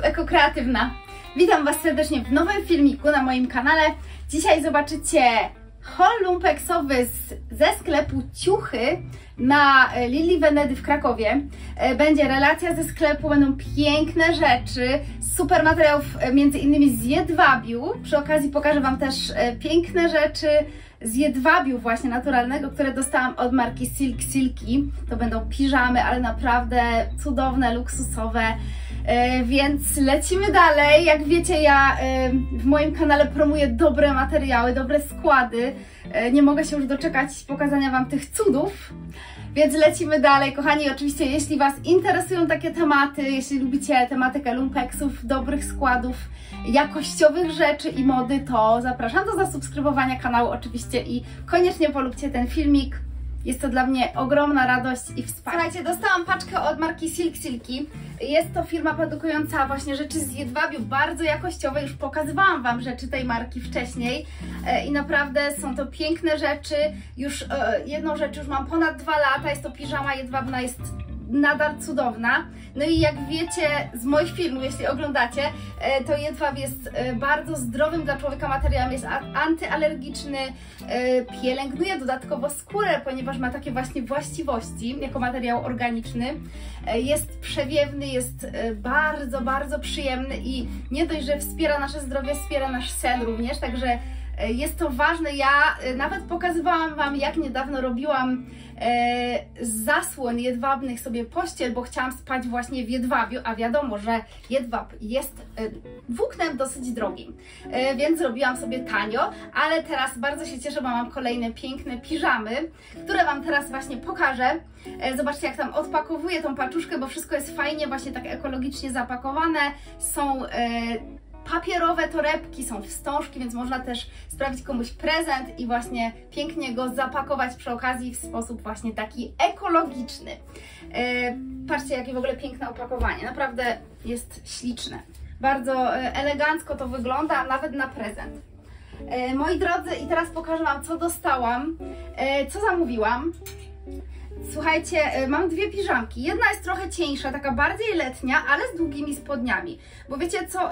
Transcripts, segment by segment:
Ekokreatywna. Witam Was serdecznie w nowym filmiku na moim kanale. Dzisiaj zobaczycie haul lumpeksowy ze sklepu Ciuchy na Lili Venedy w Krakowie. Będzie relacja ze sklepu, będą piękne rzeczy, super materiałów, między innymi z jedwabiu. Przy okazji pokażę Wam też piękne rzeczy z jedwabiu właśnie naturalnego, które dostałam od marki Silk Silky. To będą piżamy, ale naprawdę cudowne, luksusowe. Więc lecimy dalej. Jak wiecie, ja w moim kanale promuję dobre materiały, dobre składy. Nie mogę się już doczekać pokazania Wam tych cudów. Więc lecimy dalej, kochani. Oczywiście, jeśli Was interesują takie tematy, jeśli lubicie tematykę lumpeksów, dobrych składów, jakościowych rzeczy i mody, to zapraszam do zasubskrybowania kanału oczywiście i koniecznie polubcie ten filmik. Jest to dla mnie ogromna radość i wsparcie. Słuchajcie, dostałam paczkę od marki Silk Silky. Jest to firma produkująca właśnie rzeczy z jedwabiu, bardzo jakościowe. Już pokazywałam Wam rzeczy tej marki wcześniej i naprawdę są to piękne rzeczy. Już jedną rzecz już mam ponad 2 lata, jest to piżama jedwabna, jest nadal cudowna. No i jak wiecie z moich filmów, jeśli oglądacie, to jedwab jest bardzo zdrowym dla człowieka materiałem, jest antyalergiczny, pielęgnuje dodatkowo skórę, ponieważ ma takie właśnie właściwości jako materiał organiczny. Jest przewiewny, jest bardzo, bardzo przyjemny i nie dość, że wspiera nasze zdrowie, wspiera nasz sen również, także jest to ważne. Ja nawet pokazywałam Wam, jak niedawno robiłam z zasłon jedwabnych sobie pościel, bo chciałam spać właśnie w jedwabiu, a wiadomo, że jedwab jest włóknem dosyć drogim, więc zrobiłam sobie tanio, ale teraz bardzo się cieszę, bo mam kolejne piękne piżamy, które Wam teraz właśnie pokażę. Zobaczcie, jak tam odpakowuję tą paczuszkę, bo wszystko jest fajnie, właśnie tak ekologicznie zapakowane, są papierowe torebki, są wstążki, więc można też sprawić komuś prezent i właśnie pięknie go zapakować przy okazji w sposób właśnie taki ekologiczny. Patrzcie, jakie w ogóle piękne opakowanie, naprawdę jest śliczne. Bardzo elegancko to wygląda, nawet na prezent. Moi drodzy, i teraz pokażę Wam, co dostałam, co zamówiłam. Słuchajcie, mam 2 piżamki. Jedna jest trochę cieńsza, taka bardziej letnia, ale z długimi spodniami. Bo wiecie co,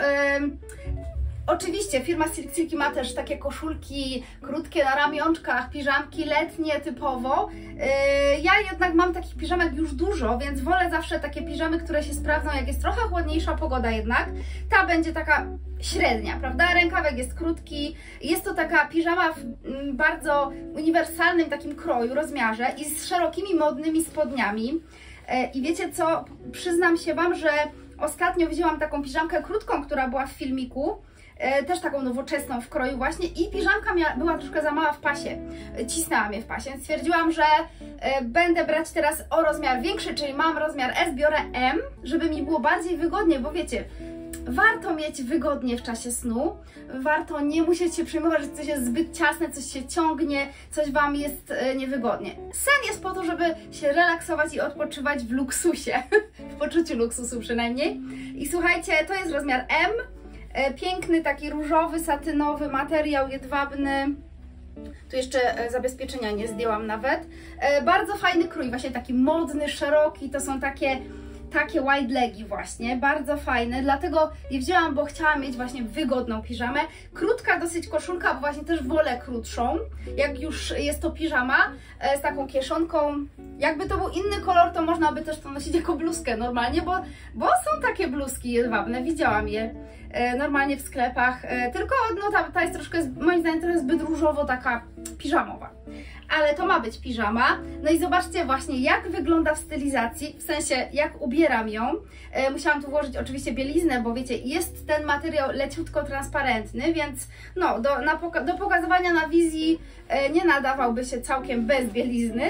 oczywiście firma Silk Silky ma też takie koszulki krótkie na ramionczkach, piżamki letnie typowo. Ja jednak mam takich piżamek już dużo, więc wolę zawsze takie piżamy, które się sprawdzą, jak jest trochę chłodniejsza pogoda jednak. Ta będzie taka średnia, prawda? Rękawek jest krótki. Jest to taka piżama w bardzo uniwersalnym takim kroju, rozmiarze i z szerokimi, modnymi spodniami. I wiecie co? Przyznam się Wam, że ostatnio wzięłam taką piżamkę krótką, która była w filmiku, też taką nowoczesną w kroju właśnie, i piżamka była troszkę za mała w pasie, cisnęła mnie w pasie, więc stwierdziłam, że będę brać teraz o rozmiar większy, czyli mam rozmiar S, biorę M, żeby mi było bardziej wygodnie, bo wiecie, warto mieć wygodnie w czasie snu, warto nie musieć się przejmować, że coś jest zbyt ciasne, coś się ciągnie, coś Wam jest niewygodnie. Sen jest po to, żeby się relaksować i odpoczywać w luksusie, w poczuciu luksusu przynajmniej. I słuchajcie, to jest rozmiar M. Piękny, taki różowy, satynowy materiał jedwabny. Tu jeszcze zabezpieczenia nie zdjęłam nawet. Bardzo fajny krój, właśnie taki modny, szeroki. To są takie wide legi właśnie, bardzo fajne, dlatego je wzięłam, bo chciałam mieć właśnie wygodną piżamę. Krótka dosyć koszulka, bo właśnie też wolę krótszą, jak już jest to piżama z taką kieszonką. Jakby to był inny kolor, to można by też to nosić jako bluzkę normalnie, bo są takie bluzki jedwabne, widziałam je normalnie w sklepach, tylko no, ta jest troszkę, moim zdaniem, trochę zbyt różowo taka piżamowa. Ale to ma być piżama. No i zobaczcie właśnie, jak wygląda w stylizacji, w sensie jak ubieram ją. Musiałam tu włożyć oczywiście bieliznę, bo wiecie, jest ten materiał leciutko transparentny, więc no, do pokazywania na wizji nie nadawałby się całkiem bez bielizny,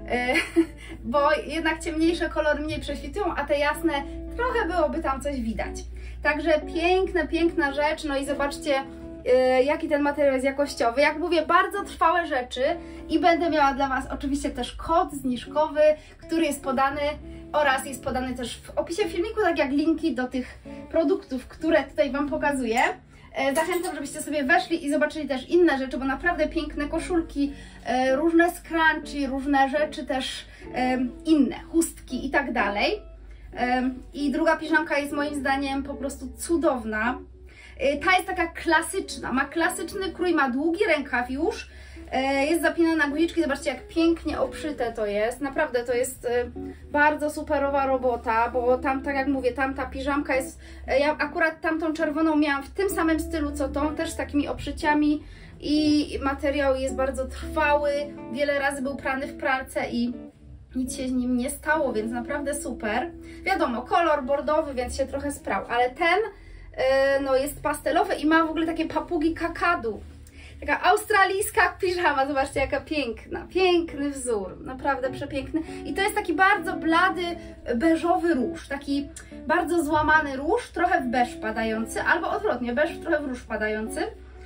bo jednak ciemniejsze kolory mniej prześwitują, a te jasne trochę byłoby tam coś widać. Także piękna rzecz, no i zobaczcie, jaki ten materiał jest jakościowy. Jak mówię, bardzo trwałe rzeczy i będę miała dla Was oczywiście też kod zniżkowy, który jest podany oraz jest podany też w opisie filmiku, tak jak linki do tych produktów, które tutaj Wam pokazuję. Zachęcam, żebyście sobie weszli i zobaczyli też inne rzeczy, bo naprawdę piękne koszulki, różne scrunchie, różne rzeczy też inne, chustki i tak dalej. I druga piżamka jest moim zdaniem po prostu cudowna. Ta jest taka klasyczna, ma klasyczny krój, ma długi rękaw już, jest zapinana na guziczki, zobaczcie jak pięknie obszyte to jest, naprawdę to jest bardzo superowa robota, bo tam, tak jak mówię, tamta piżamka jest, ja akurat tamtą czerwoną miałam w tym samym stylu co tą, też z takimi obszyciami i materiał jest bardzo trwały, wiele razy był prany w pralce i nic się z nim nie stało, więc naprawdę super. Wiadomo, kolor bordowy, więc się trochę sprał, ale ten no jest pastelowy i ma w ogóle takie papugi kakadu. Taka australijska piżama, zobaczcie jaka piękna, piękny wzór, naprawdę przepiękny. I to jest taki bardzo blady, beżowy róż, taki bardzo złamany róż, trochę w beż padający, albo odwrotnie, beż trochę w róż padający.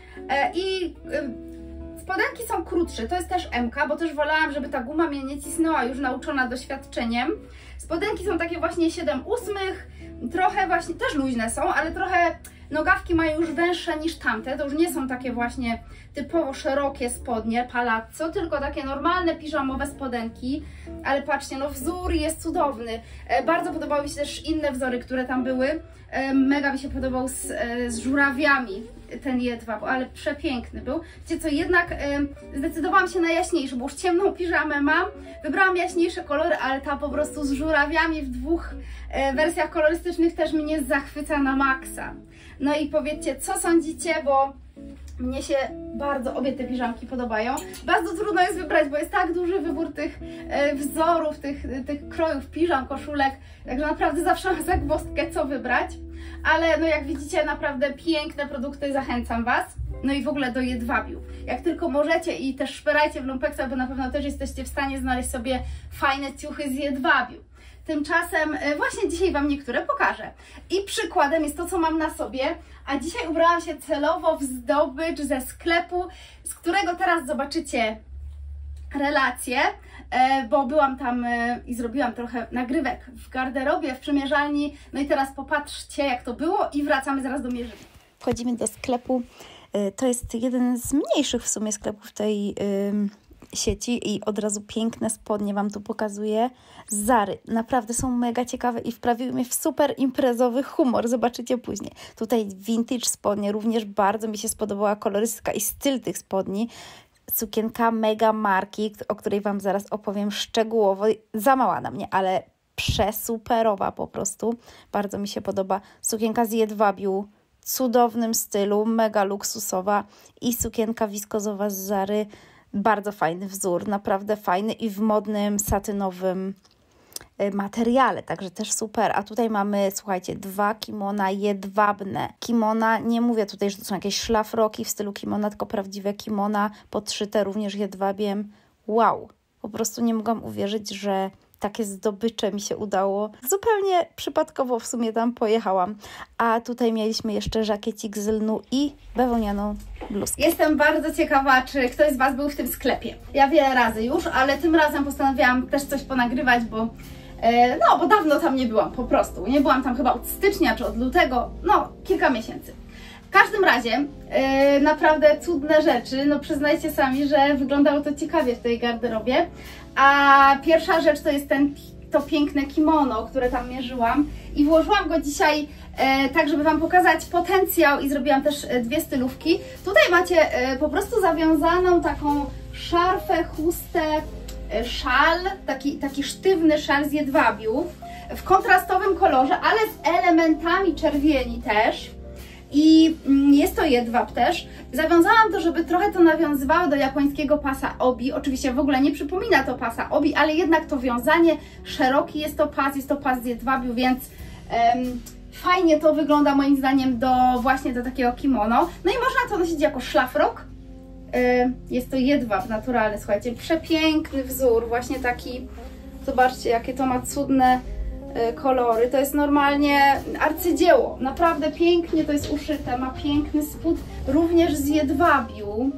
I spodenki są krótsze, to jest też M-ka, bo też wolałam, żeby ta guma mnie nie cisnęła, już nauczona doświadczeniem. Spodenki są takie właśnie 7/8, trochę właśnie, też luźne są, ale trochę nogawki mają już węższe niż tamte, to już nie są takie właśnie typowo szerokie spodnie, palazzo, tylko takie normalne piżamowe spodenki, ale patrzcie, no wzór jest cudowny. Bardzo podobały mi się też inne wzory, które tam były, mega mi się podobał z żurawiami ten jedwab, ale przepiękny był. Wiecie co, jednak zdecydowałam się na jaśniejszy, bo już ciemną piżamę mam, wybrałam jaśniejsze kolory, ale ta po prostu z żurawiami w dwóch wersjach kolorystycznych też mnie zachwyca na maksa. No i powiedzcie, co sądzicie, bo mnie się bardzo obie te piżamki podobają. Bardzo trudno jest wybrać, bo jest tak duży wybór tych wzorów, tych krojów piżam, koszulek, także naprawdę zawsze mam zagwozdkę, co wybrać. Ale no jak widzicie, naprawdę piękne produkty, zachęcam Was. No i w ogóle do jedwabiu. Jak tylko możecie i też szperajcie w lumpeksach, bo na pewno też jesteście w stanie znaleźć sobie fajne ciuchy z jedwabiu. Tymczasem właśnie dzisiaj Wam niektóre pokażę. I przykładem jest to, co mam na sobie, a dzisiaj ubrałam się celowo w zdobycz ze sklepu, z którego teraz zobaczycie relację, bo byłam tam i zrobiłam trochę nagrywek w garderobie, w przymierzalni. No i teraz popatrzcie, jak to było i wracamy zaraz do mierzyny. Wchodzimy do sklepu. To jest jeden z mniejszych w sumie sklepów tej sieci i od razu piękne spodnie Wam tu pokazuję. Z Zary. Naprawdę są mega ciekawe i wprawiły mnie w super imprezowy humor. Zobaczycie później. Tutaj vintage spodnie. Również bardzo mi się spodobała kolorystyka i styl tych spodni. Sukienka mega marki, o której Wam zaraz opowiem szczegółowo. Za mała na mnie, ale przesuperowa po prostu. Bardzo mi się podoba. Sukienka z jedwabiu. Cudownym stylu, mega luksusowa i sukienka wiskozowa z Zary. Bardzo fajny wzór, naprawdę fajny i w modnym, satynowym materiale, także też super. A tutaj mamy, słuchajcie, 2 kimona jedwabne. Kimona, nie mówię tutaj, że to są jakieś szlafroki w stylu kimona, tylko prawdziwe kimona, podszyte również jedwabiem. Wow, po prostu nie mogłam uwierzyć, że takie zdobycze mi się udało. Zupełnie przypadkowo w sumie tam pojechałam. A tutaj mieliśmy jeszcze żakiecik z lnu i bawełnianą bluzkę. Jestem bardzo ciekawa, czy ktoś z Was był w tym sklepie. Ja wiele razy już, ale tym razem postanowiłam też coś ponagrywać, bo bo dawno tam nie byłam, po prostu. Nie byłam tam chyba od stycznia czy od lutego, no kilka miesięcy. W każdym razie naprawdę cudne rzeczy, no przyznajcie sami, że wyglądało to ciekawie w tej garderobie. A pierwsza rzecz to jest to piękne kimono, które tam mierzyłam i włożyłam go dzisiaj tak, żeby Wam pokazać potencjał i zrobiłam też 2 stylówki. Tutaj macie po prostu zawiązaną taką szarfę, chustę, szal, taki sztywny szal z jedwabiu w kontrastowym kolorze, ale z elementami czerwieni też. I jest to jedwab też. Zawiązałam to, żeby trochę to nawiązywało do japońskiego pasa obi. Oczywiście w ogóle nie przypomina to pasa obi, ale jednak to wiązanie szeroki jest to pas z jedwabiu, więc fajnie to wygląda moim zdaniem właśnie do takiego kimono. No i można to nosić jako szlafrok. Jest to jedwab naturalny, słuchajcie, przepiękny wzór, właśnie taki, zobaczcie jakie to ma cudne kolory, to jest normalnie arcydzieło, naprawdę pięknie to jest uszyte, ma piękny spód, również z jedwabiu.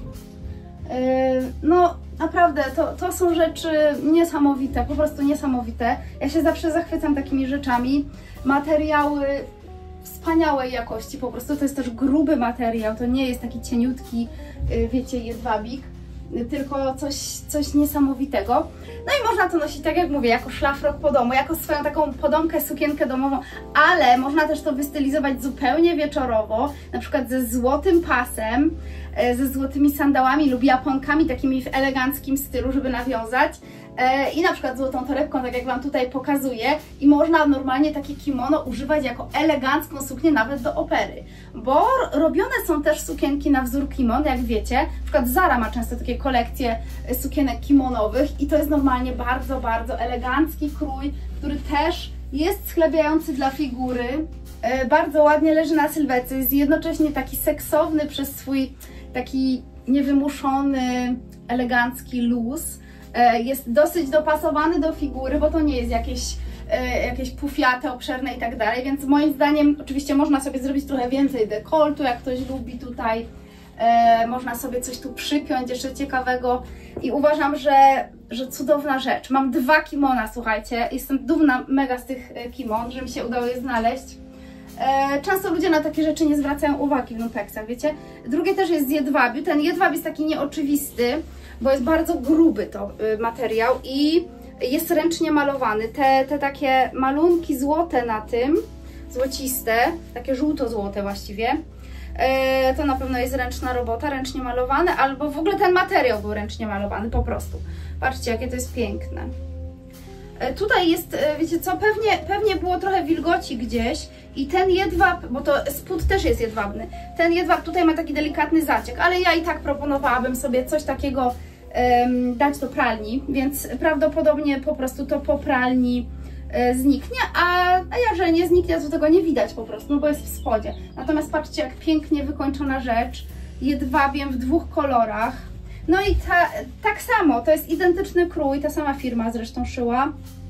No naprawdę, to są rzeczy niesamowite, po prostu niesamowite. Ja się zawsze zachwycam takimi rzeczami, materiały wspaniałej jakości, po prostu to jest też gruby materiał, to nie jest taki cieniutki, wiecie, jedwabik. tylko coś niesamowitego. No i można to nosić, tak jak mówię, jako szlafrok po domu, jako swoją taką podomkę, sukienkę domową, ale można też to wystylizować zupełnie wieczorowo, na przykład ze złotym pasem, ze złotymi sandałami lub japonkami, takimi w eleganckim stylu, żeby nawiązać. I na przykład złotą torebką, tak jak Wam tutaj pokazuję, i można normalnie takie kimono używać jako elegancką suknię nawet do opery, bo robione są też sukienki na wzór kimon, jak wiecie, na przykład Zara ma często takie kolekcje sukienek kimonowych i to jest normalnie bardzo, bardzo elegancki krój, który też jest schlebiający dla figury, bardzo ładnie leży na sylwetce, jest jednocześnie taki seksowny przez swój taki niewymuszony, elegancki luz. Jest dosyć dopasowany do figury, bo to nie jest jakieś pufiate, obszerne i tak dalej, więc moim zdaniem oczywiście można sobie zrobić trochę więcej dekoltu, jak ktoś lubi tutaj, można sobie coś tu przypiąć jeszcze ciekawego i uważam, że cudowna rzecz. Mam 2 kimona, słuchajcie, jestem dumna mega z tych kimon, że mi się udało je znaleźć. Często ludzie na takie rzeczy nie zwracają uwagi w lumpeksach, wiecie. Drugie też jest z jedwabiu, ten jedwab jest taki nieoczywisty, bo jest bardzo gruby to materiał i jest ręcznie malowany. Te takie malunki złote na tym, złociste, takie żółto-złote właściwie, to na pewno jest ręczna robota, ręcznie malowane, albo w ogóle ten materiał był ręcznie malowany po prostu. Patrzcie, jakie to jest piękne. Tutaj jest, wiecie co, pewnie było trochę wilgoci gdzieś i ten jedwab, bo to spód też jest jedwabny, ten jedwab tutaj ma taki delikatny zaciek, ale ja i tak proponowałabym sobie coś takiego dać do pralni, więc prawdopodobnie po prostu to po pralni zniknie, a jeżeli nie zniknie, to tego nie widać po prostu, no bo jest w spodzie. Natomiast patrzcie, jak pięknie wykończona rzecz, jedwabiem w 2 kolorach. No i tak samo, to jest identyczny krój, ta sama firma zresztą szyła.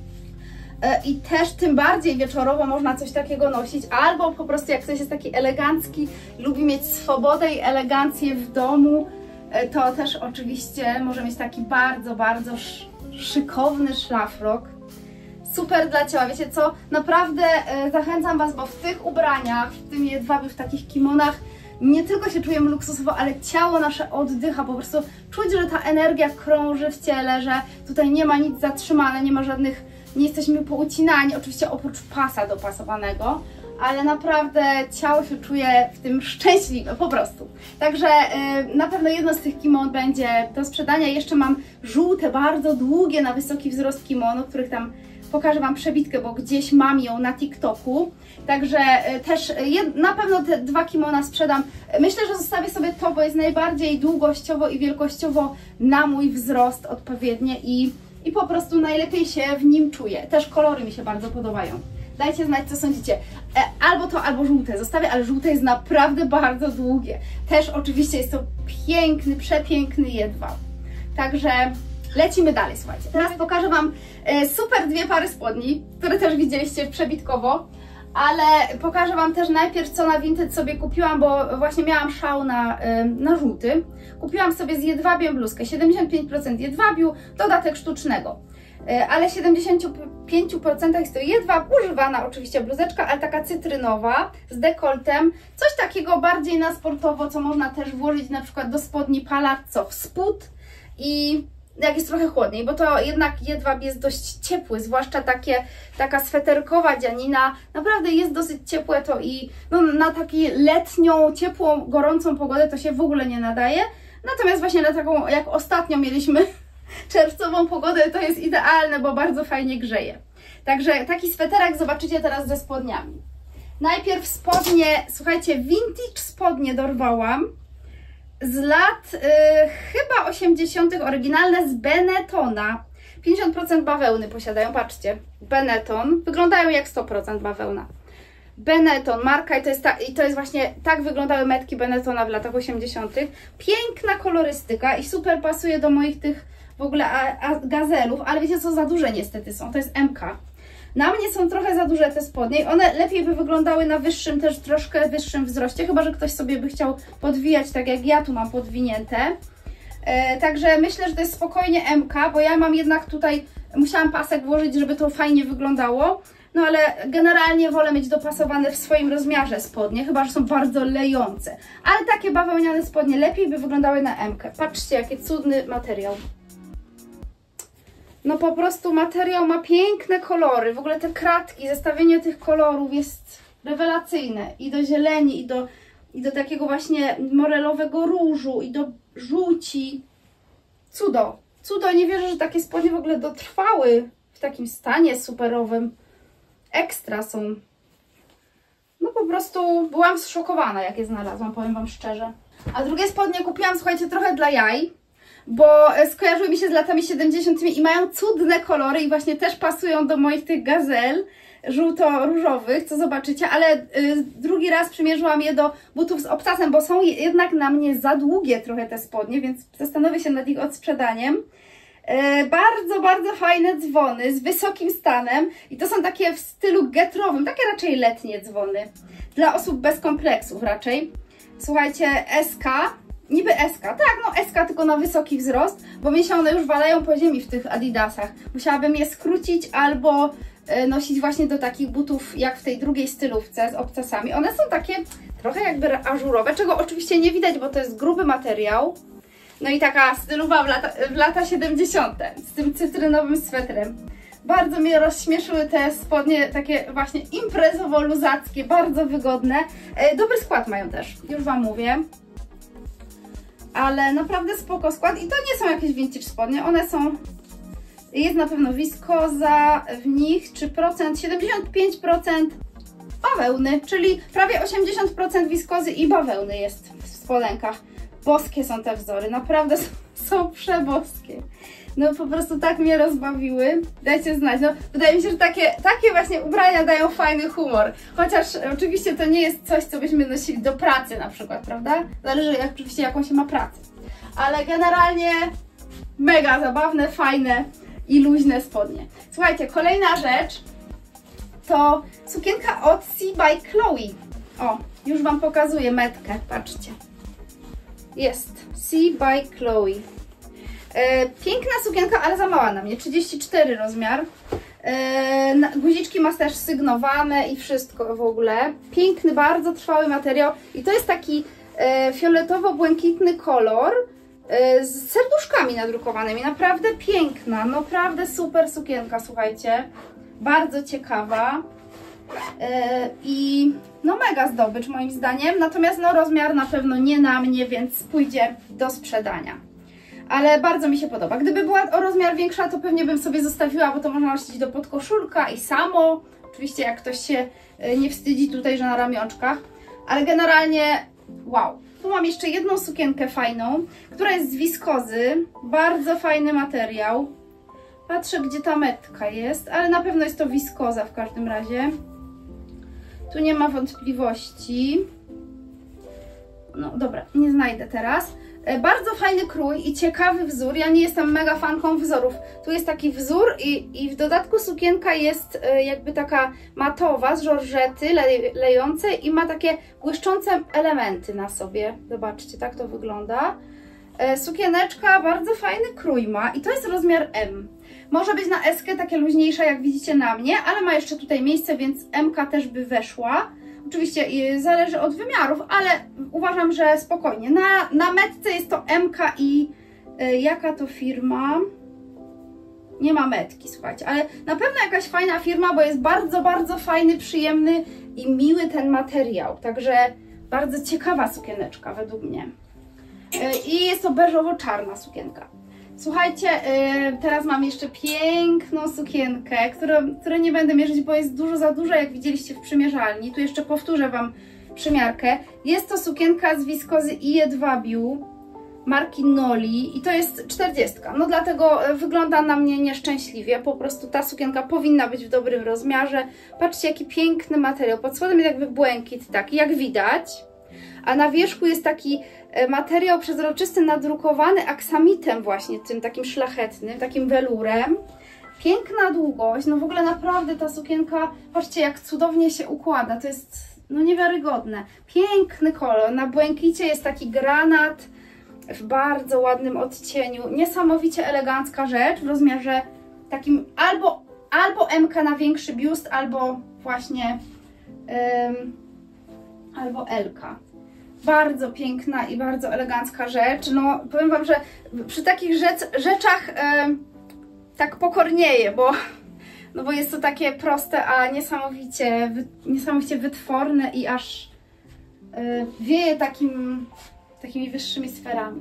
I też tym bardziej wieczorowo można coś takiego nosić, albo po prostu jak ktoś jest taki elegancki, lubi mieć swobodę i elegancję w domu, to też oczywiście może mieć taki bardzo, bardzo szykowny szlafrok. Super dla ciała, wiecie co? Naprawdę zachęcam Was, bo w tych ubraniach, w tym jedwabiu, w takich kimonach, nie tylko się czujemy luksusowo, ale ciało nasze oddycha, po prostu czuć, że ta energia krąży w ciele, że tutaj nie ma nic zatrzymane, nie ma żadnych, nie jesteśmy poucinani, oczywiście oprócz pasa dopasowanego, ale naprawdę ciało się czuje w tym szczęśliwe, po prostu. Także na pewno jedno z tych kimon będzie do sprzedania. Jeszcze mam żółte, bardzo długie, na wysoki wzrost kimono, których tam pokażę Wam przebitkę, bo gdzieś mam ją na TikToku. Także też na pewno te 2 kimona sprzedam. Myślę, że zostawię sobie to, bo jest najbardziej długościowo i wielkościowo na mój wzrost odpowiednie i po prostu najlepiej się w nim czuję. Też kolory mi się bardzo podobają. Dajcie znać, co sądzicie. Albo to, albo żółte zostawię, ale żółte jest naprawdę bardzo długie. Też oczywiście jest to piękny, przepiękny jedwab. Także lecimy dalej, słuchajcie. Teraz pokażę Wam super 2 pary spodni, które też widzieliście przebitkowo, ale pokażę Wam też najpierw, co na Vinted sobie kupiłam, bo właśnie miałam szał na żółty. Kupiłam sobie z jedwabiem bluzkę, 75% jedwabiu, dodatek sztucznego. Ale w 75% jest to jedwab, używana oczywiście bluzeczka, ale taka cytrynowa, z dekoltem, coś takiego bardziej na sportowo, co można też włożyć na przykład do spodni palazzo w spód i jak jest trochę chłodniej, bo to jednak jedwab jest dość ciepły, zwłaszcza taka sweterkowa dzianina, naprawdę jest dosyć ciepłe to i no, na taką letnią, ciepłą, gorącą pogodę to się w ogóle nie nadaje, natomiast właśnie na taką, jak ostatnio mieliśmy czerwcową pogodę, to jest idealne, bo bardzo fajnie grzeje. Także taki sweterek zobaczycie teraz ze spodniami. Najpierw spodnie, słuchajcie, vintage spodnie dorwałam z lat chyba 80. oryginalne z Benettona. 50% bawełny posiadają, patrzcie, Benetton. Wyglądają jak 100% bawełna. Benetton, marka i to jest właśnie, tak wyglądały metki Benettona w latach 80. Piękna kolorystyka i super pasuje do moich tych w ogóle gazelów, ale wiecie co, za duże niestety są, to jest MK. Na mnie są trochę za duże te spodnie i one lepiej by wyglądały na wyższym, też troszkę wyższym wzroście, chyba że ktoś sobie by chciał podwijać tak jak ja tu mam podwinięte. Także myślę, że to jest spokojnie MK, bo ja mam jednak tutaj, musiałam pasek włożyć, żeby to fajnie wyglądało. no ale generalnie wolę mieć dopasowane w swoim rozmiarze spodnie, chyba że są bardzo lejące. Ale takie bawełniane spodnie lepiej by wyglądały na M-kę. Patrzcie, jaki cudny materiał. No po prostu materiał ma piękne kolory. W ogóle te kratki, zestawienie tych kolorów jest rewelacyjne. I do zieleni, i do takiego właśnie morelowego różu, i do żółci. Cudo. Cudo, nie wierzę, że takie spodnie w ogóle dotrwały w takim stanie superowym. Ekstra są. No po prostu byłam zszokowana, jak je znalazłam, powiem wam szczerze. A drugie spodnie kupiłam, słuchajcie, trochę dla jaj, bo skojarzyły mi się z latami 70. i mają cudne kolory i właśnie też pasują do moich tych gazel żółto-różowych, co zobaczycie, ale drugi raz przymierzyłam je do butów z obcasem, bo są jednak na mnie za długie trochę te spodnie, więc zastanowię się nad ich odsprzedaniem. Bardzo, bardzo fajne dzwony z wysokim stanem i to są takie w stylu getrowym, takie raczej letnie dzwony, dla osób bez kompleksów raczej. Słuchajcie, SK, niby SK, tak, no SK tylko na wysoki wzrost, bo mi się one już walają po ziemi w tych adidasach. Musiałabym je skrócić albo nosić właśnie do takich butów jak w tej drugiej stylówce z obcasami. One są takie trochę jakby ażurowe, czego oczywiście nie widać, bo to jest gruby materiał. No i taka stylowa w lata 70. z tym cytrynowym swetrem. Bardzo mnie rozśmieszyły te spodnie, takie właśnie imprezowo-luzackie, bardzo wygodne. Dobry skład mają też, już wam mówię. Ale naprawdę spoko skład i to nie są jakieś vintage spodnie, one są... Jest na pewno wiskoza w nich, 3%, 75% bawełny, czyli prawie 80% wiskozy i bawełny jest w spodenkach. Boskie są te wzory, naprawdę są przeboskie. No po prostu tak mnie rozbawiły. Dajcie znać, no wydaje mi się, że takie właśnie ubrania dają fajny humor. Chociaż oczywiście to nie jest coś, co byśmy nosili do pracy na przykład, prawda? Zależy oczywiście jaką się ma pracę. Ale generalnie mega zabawne, fajne i luźne spodnie. Słuchajcie, kolejna rzecz to sukienka od Sea by Chloe. O, już wam pokazuję metkę, patrzcie. Jest Sea by Chloe. Piękna sukienka, ale za mała na mnie, 34 rozmiar. Guziczki ma też sygnowane i wszystko w ogóle. Piękny, bardzo trwały materiał i to jest taki fioletowo-błękitny kolor z serduszkami nadrukowanymi. Naprawdę piękna, naprawdę super sukienka, słuchajcie. Bardzo ciekawa. I no mega zdobycz moim zdaniem, natomiast no rozmiar na pewno nie na mnie, więc pójdzie do sprzedania. Ale bardzo mi się podoba. Gdyby była o rozmiar większa, to pewnie bym sobie zostawiła, bo to można nosić do podkoszulka i samo. Oczywiście jak ktoś się nie wstydzi tutaj, że na ramionczkach. Ale generalnie wow. Tu mam jeszcze jedną sukienkę fajną, która jest z wiskozy. Bardzo fajny materiał. Patrzę, gdzie ta metka jest, ale na pewno jest to wiskoza w każdym razie. Tu nie ma wątpliwości. No dobra, nie znajdę teraz. Bardzo fajny krój i ciekawy wzór. Ja nie jestem mega fanką wzorów. Tu jest taki wzór i w dodatku sukienka jest jakby taka matowa, z żorżety lejącej i ma takie błyszczące elementy na sobie. Zobaczcie, tak to wygląda. Sukieneczka, bardzo fajny krój ma i to jest rozmiar M. Może być na S-kę takie luźniejsze, jak widzicie na mnie, ale ma jeszcze tutaj miejsce, więc M-ka też by weszła. Oczywiście zależy od wymiarów, ale uważam, że spokojnie. Na metce jest to M-ka i jaka to firma? Nie ma metki, słuchajcie, ale na pewno jakaś fajna firma, bo jest bardzo, bardzo fajny, przyjemny i miły ten materiał. Także bardzo ciekawa sukieneczka według mnie. I jest to beżowo-czarna sukienka. Słuchajcie, teraz mam jeszcze piękną sukienkę, której nie będę mierzyć, bo jest dużo za duża, jak widzieliście w przymierzalni. Tu jeszcze powtórzę wam przymiarkę. Jest to sukienka z wiskozy i jedwabiu marki Noli i to jest 40. No dlatego wygląda na mnie nieszczęśliwie. Po prostu ta sukienka powinna być w dobrym rozmiarze. Patrzcie, jaki piękny materiał. Pod spodem jest jakby błękit taki, jak widać. A na wierzchu jest taki materiał przezroczysty nadrukowany aksamitem właśnie, tym takim szlachetnym, takim welurem. Piękna długość, no w ogóle naprawdę ta sukienka, patrzcie jak cudownie się układa, to jest no niewiarygodne. Piękny kolor, na błękicie jest taki granat w bardzo ładnym odcieniu, niesamowicie elegancka rzecz w rozmiarze takim albo MK na większy biust, albo właśnie albo LK. Bardzo piękna i bardzo elegancka rzecz. No powiem Wam, że przy takich rzeczach tak pokornieję, bo jest to takie proste, a niesamowicie wytworne i aż wieje takimi wyższymi sferami.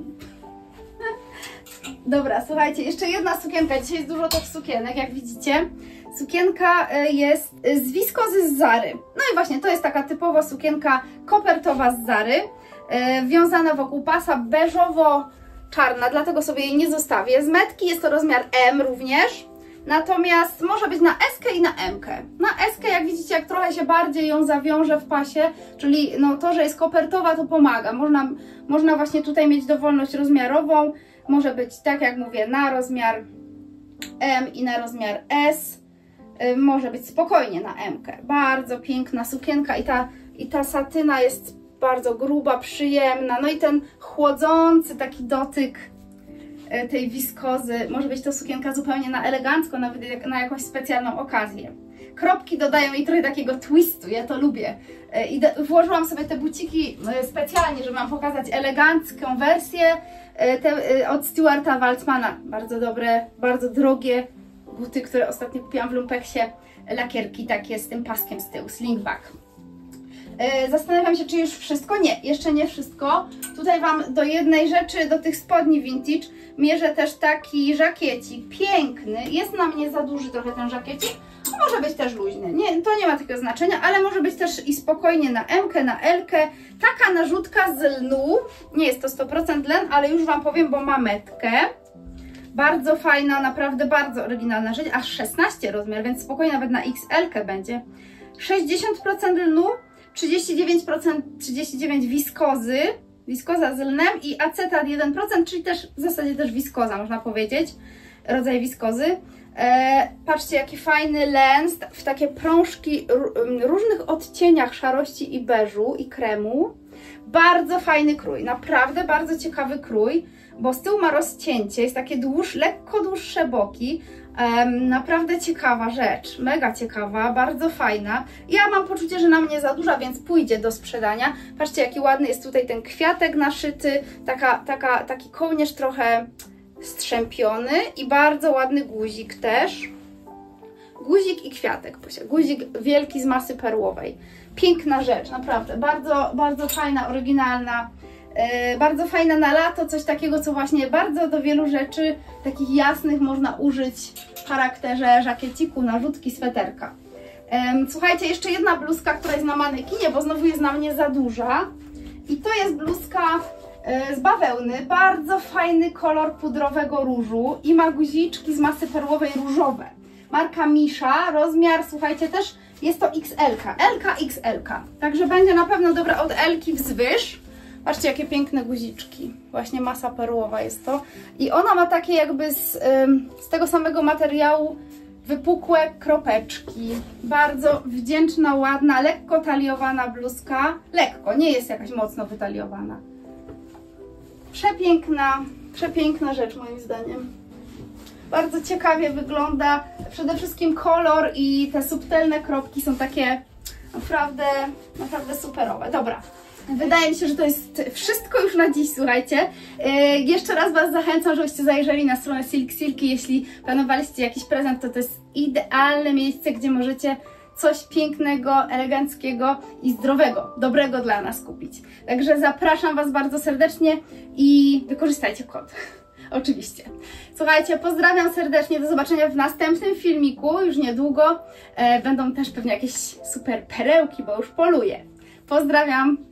Dobra, słuchajcie, jeszcze jedna sukienka. Dzisiaj jest dużo tych sukienek, jak widzicie. Sukienka jest z wiskozy z Zary. No i właśnie, to jest taka typowa sukienka kopertowa z Zary, wiązana wokół pasa, beżowo-czarna, dlatego sobie jej nie zostawię. Z metki jest to rozmiar M również, natomiast może być na S i na M. Na S, jak widzicie, jak trochę się bardziej ją zawiąże w pasie, czyli no to, że jest kopertowa, to pomaga. Można właśnie tutaj mieć dowolność rozmiarową. Może być, tak jak mówię, na rozmiar M i na rozmiar S. Może być spokojnie na M. Bardzo piękna sukienka i ta satyna jest bardzo gruba, przyjemna. No i ten chłodzący taki dotyk tej wiskozy. Może być to sukienka zupełnie na elegancko, nawet na jakąś specjalną okazję. Kropki dodają jej trochę takiego twistu, ja to lubię. I włożyłam sobie te buciki specjalnie, żeby Wam pokazać elegancką wersję od Stuarta Waltzmana. Bardzo dobre, bardzo drogie buty, które ostatnio kupiłam w Lumpeksie. Lakierki takie z tym paskiem z tyłu, slingback. Zastanawiam się, czy już wszystko? Nie, jeszcze nie wszystko. Tutaj Wam do jednej rzeczy, do tych spodni vintage, mierzę też taki żakiecik. Piękny. Jest na mnie za duży trochę ten żakiecik. Może być też luźny. Nie, to nie ma takiego znaczenia, ale może być też i spokojnie na M, na L. Taka narzutka z lnu. Nie jest to 100% len, ale już Wam powiem, bo ma metkę. Bardzo fajna, naprawdę bardzo oryginalna rzecz. Aż 16 rozmiar, więc spokojnie nawet na XL będzie. 60% lnu, 39% wiskozy. Wiskoza z lnem i acetat 1%, czyli też w zasadzie też wiskoza, można powiedzieć. Rodzaj wiskozy. Patrzcie, jaki fajny len w takie prążki różnych odcieniach szarości i beżu i kremu. Bardzo fajny krój, naprawdę bardzo ciekawy krój, bo z tyłu ma rozcięcie, jest takie lekko dłuższe boki. Naprawdę ciekawa rzecz, mega ciekawa, bardzo fajna. Ja mam poczucie, że na mnie za duża, więc pójdzie do sprzedania. Patrzcie, jaki ładny jest tutaj ten kwiatek naszyty, taki kołnierz trochę strzępiony i bardzo ładny guzik też. Guzik i kwiatek, guzik wielki z masy perłowej. Piękna rzecz, naprawdę, bardzo, bardzo fajna, oryginalna. Bardzo fajna na lato, coś takiego, co właśnie bardzo do wielu rzeczy takich jasnych można użyć w charakterze żakieciku, narzutki, sweterka. Słuchajcie, jeszcze jedna bluzka, która jest na manekinie, bo znowu jest na mnie za duża. I to jest bluzka z bawełny, bardzo fajny kolor pudrowego różu i ma guziczki z masy perłowej różowe. Marka Misza, rozmiar, słuchajcie, też jest to XL, XL, także będzie na pewno dobra od L-ki wzwyż. Patrzcie, jakie piękne guziczki. Właśnie masa perłowa jest to. I ona ma takie jakby z tego samego materiału wypukłe kropeczki. Bardzo wdzięczna, ładna, lekko taliowana bluzka. Lekko, nie jest jakaś mocno wytaliowana. Przepiękna rzecz moim zdaniem. Bardzo ciekawie wygląda. Przede wszystkim kolor i te subtelne kropki są takie naprawdę superowe. Dobra. Wydaje mi się, że to jest wszystko już na dziś, słuchajcie. Jeszcze raz Was zachęcam, żebyście zajrzeli na stronę Silk Silki. Jeśli planowaliście jakiś prezent, to jest idealne miejsce, gdzie możecie coś pięknego, eleganckiego i zdrowego, dobrego dla nas kupić. Także zapraszam Was bardzo serdecznie i wykorzystajcie kod. Oczywiście. Słuchajcie, pozdrawiam serdecznie, do zobaczenia w następnym filmiku, już niedługo. Będą też pewnie jakieś super perełki, bo już poluję. Pozdrawiam!